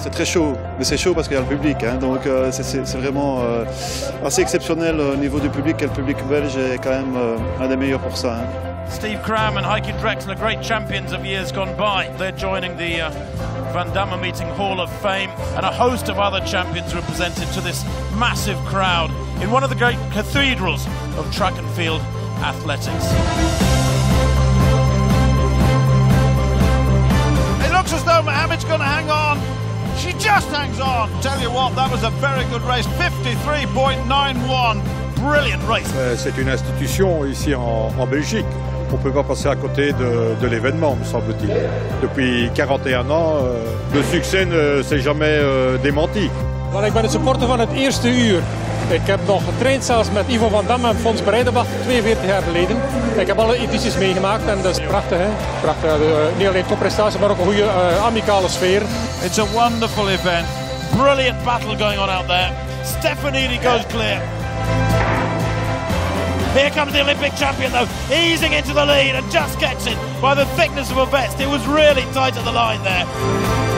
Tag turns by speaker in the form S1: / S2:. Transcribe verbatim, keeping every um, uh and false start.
S1: c'est très chaud, mais c'est chaud parce qu'il y a le public, hein, donc euh, c'est vraiment euh, assez exceptionnel au niveau du public, et le public belge est quand même euh, un des meilleurs pour ça. Hein.
S2: Steve Cram and Heike Drexler, great champions of years gone by. They're joining the uh, Van Damme Meeting Hall of Fame, and a host of other champions represented to this massive crowd in one of the great cathedrals of track and field athletics.
S3: It looks as though Mohamed's going to hang on. She just hangs on. Tell you what, that was a very good race. fifty-three point nine one. Brilliant race.
S4: Euh, C'est une institution ici en, en Belgique. On ne peut pas passer à côté de, de l'événement, me semble-t-il. Depuis quarante et un ans, euh, le succès ne s'est jamais euh, démenti.
S5: Well, ik ben het supporter van het eerste uur. Ik heb nog getraind zelfs met Ivo van Damme en Fons Breidenbach tweeënveertig jaar geleden. Ik heb alle edities meegemaakt en dat is prachtig. Hè? Prachtig. Uh, niet alleen topprestatie, maar ook een goede uh, amicale sfeer.
S3: It's a wonderful event.
S2: Brilliant battle going on out there. Stefanini goes clear. Here comes the Olympic champion though, easing into the lead and just gets it by the thickness of a vest. It was really tight at the line there.